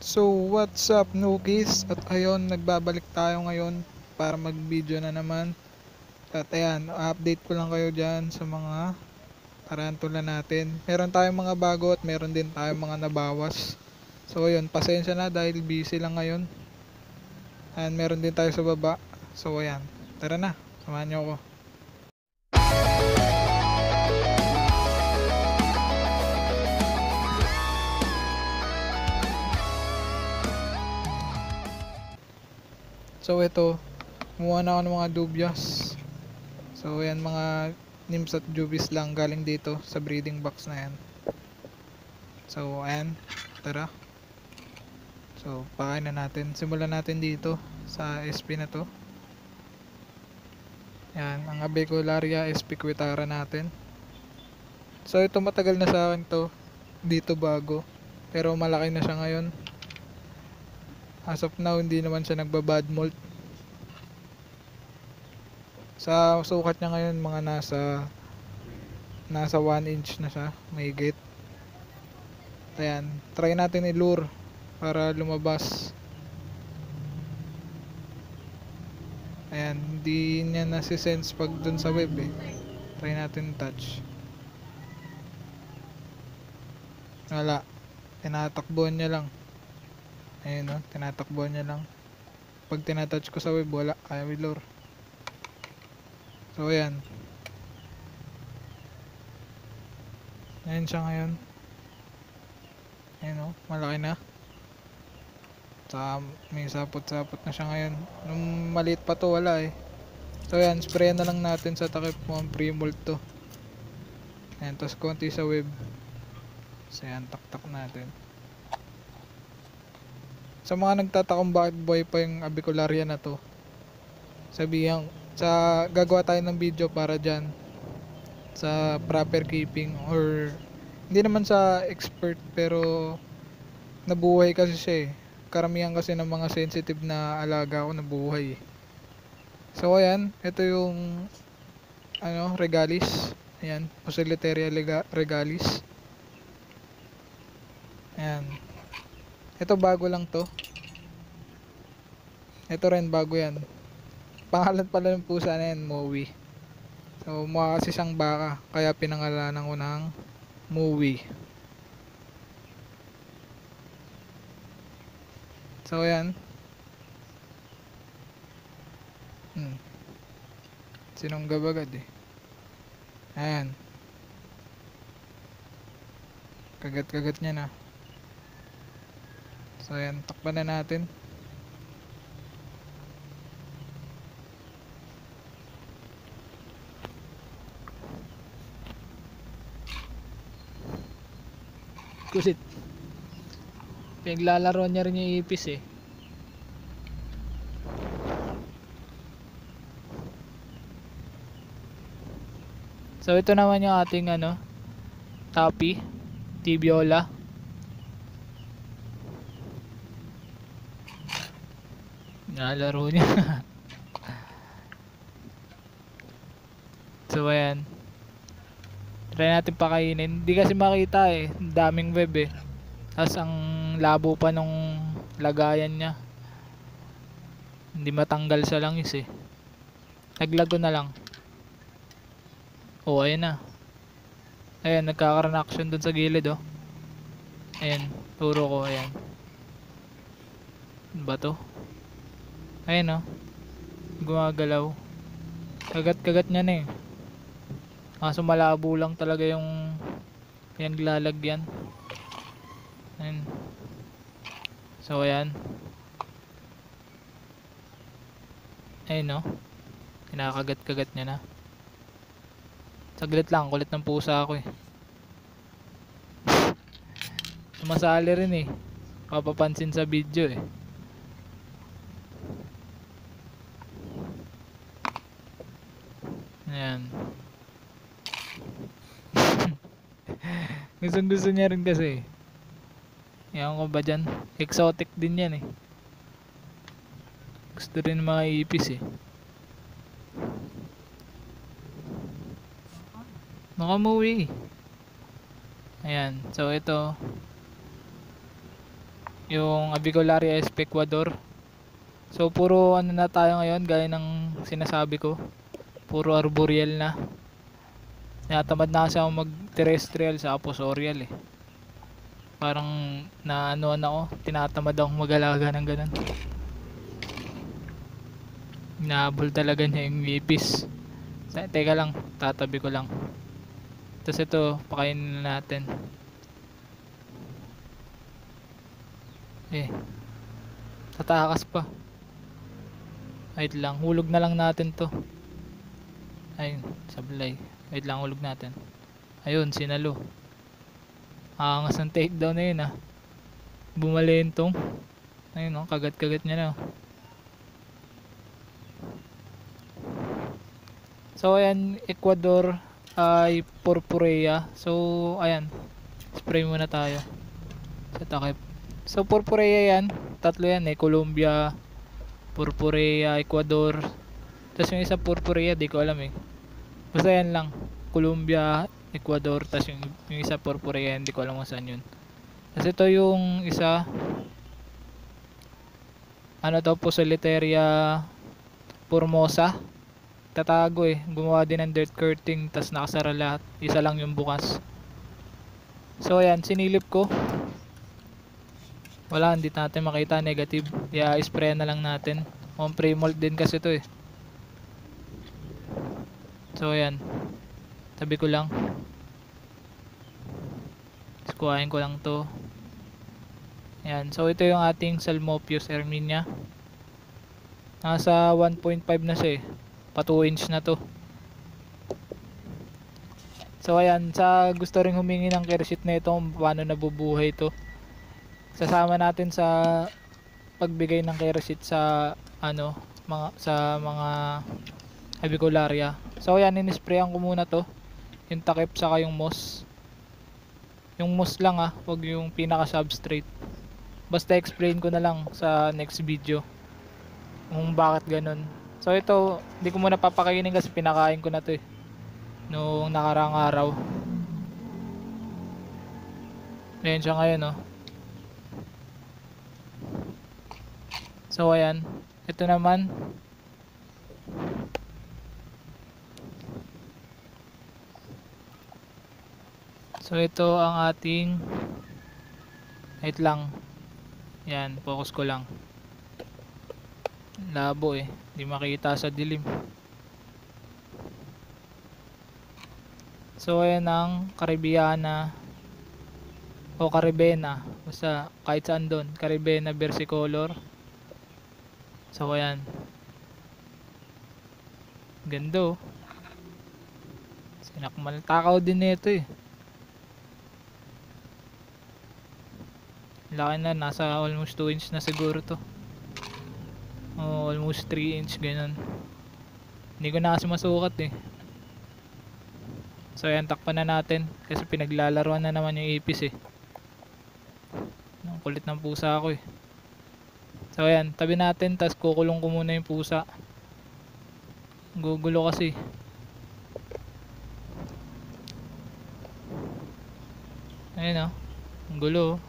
So what's up Nookies? At ayun, nagbabalik tayo ngayon para mag video na naman. At ayan, update ko lang kayo dyan sa mga tarantula natin. Meron tayong mga bago at meron din tayong mga nabawas. So ayun, pasensya na dahil busy lang ngayon. And meron din tayo sa baba. So ayan, tara na, samahan nyo ako. So ito, kumuha na ako ng mga dubias. So ayan, mga nymphs at juvies lang galing dito sa breeding box na yan. So ayan, tara. So pakain na natin. Simulan natin dito sa SP na to. Ayan, ang Avicularia espiquitara natin. So ito matagal na sa akin to. Dito bago. Pero malaki na siya ngayon. As of now, hindi naman siya nagbabad molt. Sa sukat niya ngayon, mga nasa 1 inch na siya, mahigit. Ayan, try natin i-lure para lumabas. Ayan, hindi niya nasisense pag dun sa web eh. Try natin touch. Wala, tinatakbuhan niya lang. Ayun o, tinatakbuhan niya lang. Pag tinatouch ko sa web, wala, kaya i-lure. So ayan, ayan siya ngayon. Ayan o, malaki na. Saka may sapot-sapot na siya ngayon. Nung maliit pa to, wala eh. So ayan, sprayan na lang natin sa takip mo ang pre-molt to. Ayan, tapos konti sa web. So ayan, taktak natin. Sa mga nagtatakong bakit buhay pa yung Avicularia na to, sabihan, gagawa tayo ng video para dyan sa proper keeping, or hindi naman sa expert, pero nabuhay kasi siya eh. Karamihan kasi ng mga sensitive na alaga ko nabuhay eh. So ayan, ito yung regalis. Ayan, Poecilotheria regalis. Ayan, ito bago lang to. Ito rin bago yan. Pangalan pala ng pusa na yan, Mowi. So mukha kasi siyang baka, kaya pinangalanan ko ng Mowi. So ayan. Sinunggab agad eh. Ayan. Kagat-kagat niya na. So ayan, takpan na natin. Kusit. Pinaglalaro niya rin yung ipis eh. So ito naman yung ating Tapi, Tibiola. Nalaro niya. So ayan, try natin pakainin. Hindi kasi makita eh, daming web eh. Tapos ang labo pa nung lagayan niya, hindi matanggal sa langis eh. Naglago na lang. Oh, ayan na. Ayan, nagkakaroon action dun sa gilid oh. Ayan, turo ko, ayan. Ano ba to? Ayan oh, gumagalaw. Kagat-kagat niya na eh. Kaso malabo lang talaga yung lalagyan. Ayan. So ayan. Ayan oh, kinakagat-kagat niya na. Saglit lang, kulit ng pusa ako eh. Sumasali rin eh, papapansin sa video eh. Ayan. Gusto niya rin kasi. Ewan ko ba dyan, exotic din yan eh. Gusto rin mga ipis eh. Nakamuwi. Ayan, so ito yung Avicularia sp Ecuador. So puro ano na tayo ngayon, gaya ng sinasabi ko, puro arboreal na. Natamad na kasi ako mag terrestrial sa aposorial eh. Parang na ano ako, tinatamad akong mag-alaga ng ganun. Inaabol talaga niya yung ipis. Teka lang, tatabi ko lang. Tapos ito, pakainin na natin. Tatakas pa. Wait lang, hulog na lang natin to. Ayun, sablay. Wait lang, hulog natin. Ayun, sinalo. Angas ng takedown na yun Bumalentong. Ayun kagat-kagat niya na. So ayan, Ecuador ay purpurea. So ayan, spray muna tayo sa takip. So purpurea yan, tatlo yan Colombia, purpurea, Ecuador. Tapos yung isa purpurea, di ko alam basta yan lang, Colombia, Ecuador. Tapos yung isa purpurea, hindi ko alam kung saan yun. Tapos ito yung isa, ano to, Poecilotheria formosa. Tatago gumawa din ng dirt coating, tas nakasara lahat, isa lang yung bukas. So ayan, sinilip ko, wala, hindi natin makita, negative. Kaya spray na lang natin. On pre-mold din kasi to So ayan, tabi ko lang, kuhain ko lang to. Ayan, so ito yung ating Psalmophius erminia. Nasa 1.5 na siya pa 2 inch na to. So ayan, sa gusto ring humingi ng kersit na ito kung paano nabubuhay ito, sasama natin sa pagbigay ng kersit sa mga Avicularia. So ayan, inisprayan ko muna to, yung takip saka yung moss. Yung moss lang wag yung pinaka substrate. Basta explain ko na lang sa next video kung bakit ganun. So ito, hindi ko muna papakainin kasi pinakain ko na to noong nakarang araw. Ayan siya ngayon So ayan, ito naman. So ito ang ating, wait lang, yan, focus ko lang, labo di makita sa dilim. So ayan ang Caribbeana o Caribena, basta kahit saan doon, Caribena versicolor. So ayan, ganda sinakmal, takaw din nito laki na, nasa almost 2 inch na siguro to, almost 3 inch ganun. Hindi ko na kasi masukat So ayan, takpan na natin kasi pinaglalaruan na naman yung ipis ang kulit ng pusa ako So ayan, tabi natin, tas kukulong ko muna yung pusa, gugulo kasi. Ayan ang gulo.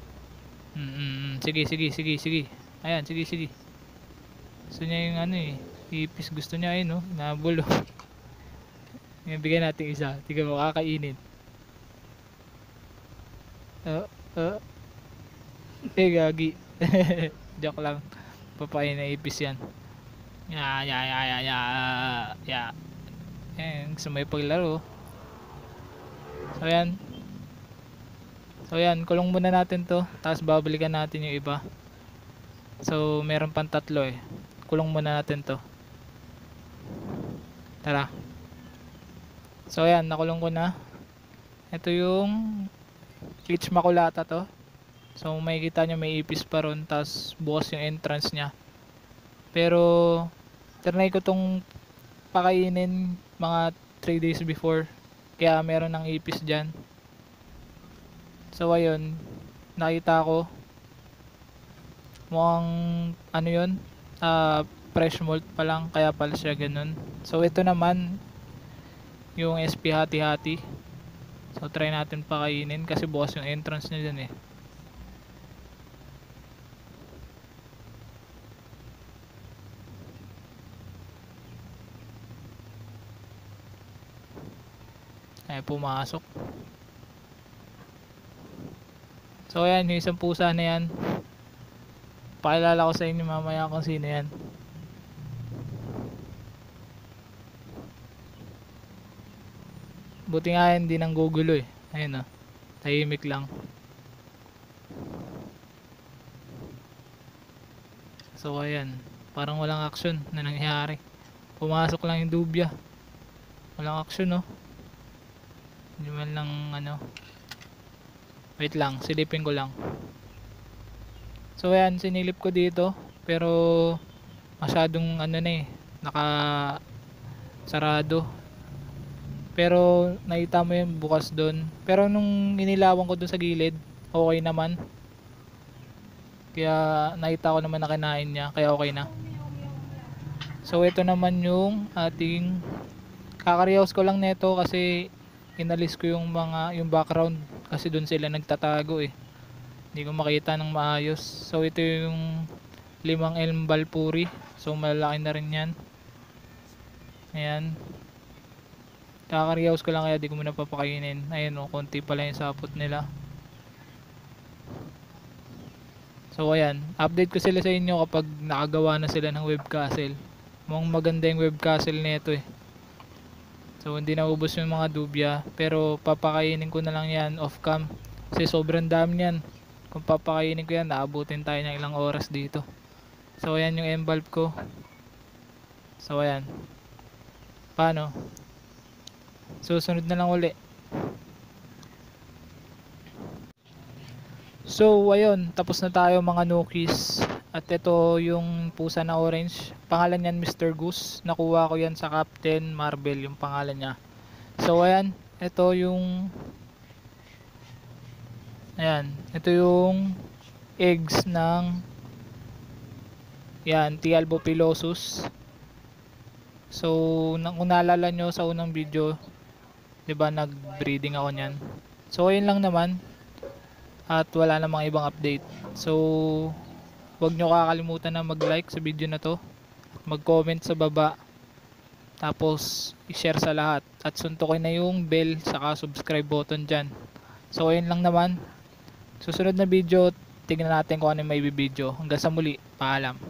Sige. Ayan, sige. Gusto niya yung ipis, gusto niya nabulo. Bigyan natin isa, tignan mo, kakainin. Gagi. Joke lang, papain na ipis yan. Ya. Gusto may paglaro. So ayan, kulong muna natin to, tapos babalikan natin yung iba. So meron pang tatlo kulong muna natin to, tara. So ayan, nakulong ko na. Ito yung Leech maculata to. So makikita nyo may ipis pa ron, tas bukas yung entrance nya. Pero trinay ko tong pakainin mga 3 days before, kaya meron ng ipis dyan. So ayun, nakita ko mukhang yun, fresh molt pa lang, kaya pala siya ganun. So ito naman yung SP hati-hati. So try natin pakainin kasi bukas yung entrance niya dyan Ay, pumasok. So ayan, yung isang pusa na yan, pakilala ko sa inyo mamaya kung sino yan. Buti nga hindi nang gugulo eh. Ayun o, tahimik lang. So ayan, parang walang action na nangyari. Pumasok lang yung dubya. Walang action no. Hindi man lang ano. Wait lang, silipin ko lang. So ayan, sinilip ko dito. Pero masyadong ano na eh, naka sarado. Pero nakita mo yung bukas doon. Pero nung inilawan ko doon sa gilid, okay naman. Kaya nakita ko naman na kinain niya, kaya okay na. So ito naman yung ating kakariyaos ko lang nito kasi inalis ko yung background kasi doon sila nagtatago eh. Hindi ko makita ng maayos. So ito yung 5 elm balpuri. So malaki na rin yan. Ayan. Kakariyaos ko lang kaya di ko muna papakainin. Ayan o, konti pala yung sapot nila. So ayan, update ko sila sa inyo kapag nakagawa na sila ng web castle. Mukhang maganda yung web castle nito eh. So hindi naubos yung mga dubya, pero papakainin ko na lang yan off cam kasi sobrang dami yan. Kung papakainin ko yan, naabutin tayo ng ilang oras dito. So ayan yung M-bulb ko. So ayan. Paano? Susunod na lang uli. So ayun, tapos na tayo mga nookies. At ito yung pusa na orange. Pangalan niyan Mr. Goose. Nakuha ko yan sa Captain Marvel yung pangalan niya. So ayan, ito yung eggs ng yan, T. albopilosus. So kung naalala nyo sa unang video, 'di ba nag-breeding ako niyan. So ayun lang naman. At wala namang ibang update. So huwag nyo kakalimutan na mag-like sa video na to, mag-comment sa baba, tapos i-share sa lahat at suntukin na yung bell saka subscribe button dyan. So ayun lang naman. Susunod na video, tignan natin kung ano yung may video. Hanggang sa muli, paalam.